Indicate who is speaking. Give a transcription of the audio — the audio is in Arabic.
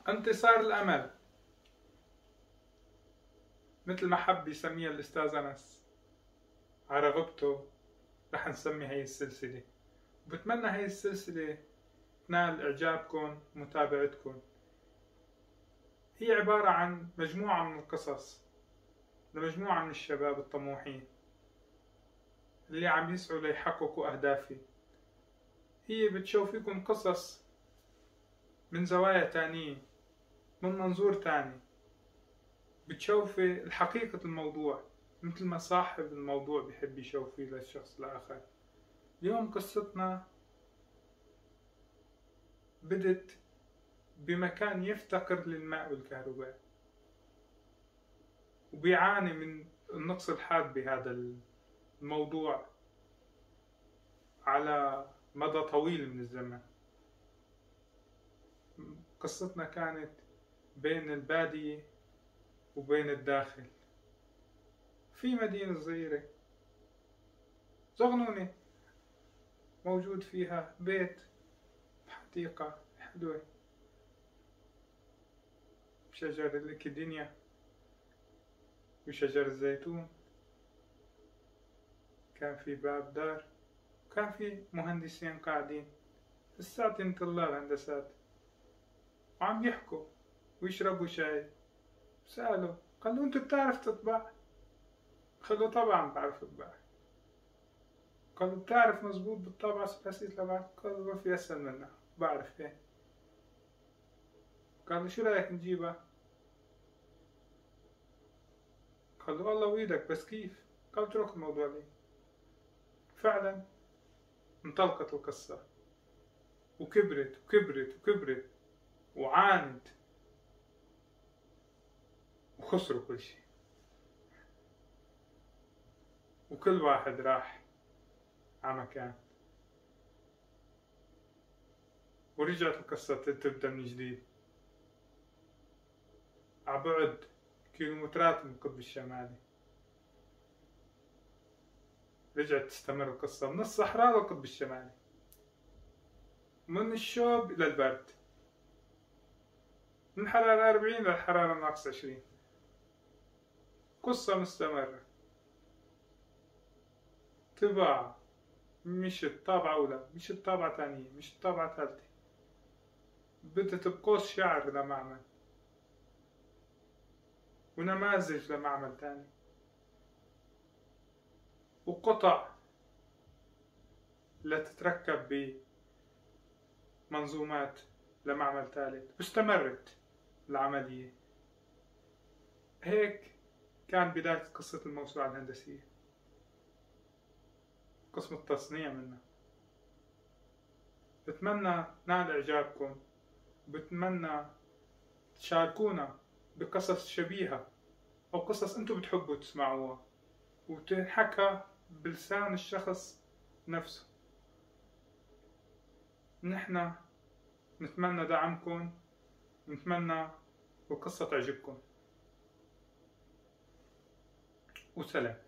Speaker 1: انتصار الأمل، مثل ما حب يسميها الأستاذ أنس على رغبته. رح نسمي هاي السلسلة، وبتمنى هاي السلسلة تنال إعجابكم ومتابعتكم. هي عبارة عن مجموعة من القصص لمجموعة من الشباب الطموحين اللي عم يسعوا ليحققوا أهدافي. هي بتشوفيكم قصص من زوايا تانية، من منظور تاني، بتشوفي الحقيقة الموضوع مثل ما صاحب الموضوع بيحب يشوفيه للشخص الآخر. اليوم قصتنا بدت بمكان يفتقر للماء والكهرباء، وبيعاني من النقص الحاد بهذا الموضوع على مدى طويل من الزمن. قصتنا كانت بين البادية وبين الداخل، في مدينة صغيرة صغنونة موجود فيها بيت بحديقة حلوة بشجر الكدنيا وشجر الزيتون. كان في باب دار، وكان في مهندسين قاعدين لساتين طلاب هندسات وعم يحكوا ويشربوا شاي. سألوا، قالوا انت بتعرف تطبع؟ قالوا طبعا بعرف اطبع. قالوا بتعرف مزبوط بالطابعة الثلاثية تبعك؟ قالوا ما في أسهل منها، بعرف ايه. قالوا شو رأيك نجيبها؟ قالوا والله ويدك، بس كيف؟ قال اترك الموضوع لي. فعلا انطلقت القصة وكبرت وكبرت وكبرت، وعانت وخسروا كل شيء، وكل واحد راح على مكان، ورجعت القصة تبدأ من جديد عبعد كيلومترات من القطب الشمالي. رجعت تستمر القصة من الصحراء للقطب الشمالي، من الشوب إلى البرد، من حرارة 40 للحرارة ناقص 20. قصة مستمرة، طباعة، مش الطابعة أولى، مش الطابعة ثانية، مش الطابعة ثالثة، بدت بقوس شعر لمعمل، ونماذج لمعمل تاني، وقطع لتتركب بمنظومات لمعمل ثالث، واستمرت العملية. هيك كان بداية قصة الموسوعة الهندسية، قسم التصنيع منها. بتمنى نال إعجابكم، بتمنى تشاركونا بقصص شبيهة أو قصص أنتم بتحبوا تسمعوها وتنحكى بلسان الشخص نفسه. نحن نتمنى دعمكم، نتمنى القصة تعجبكم، وسلام.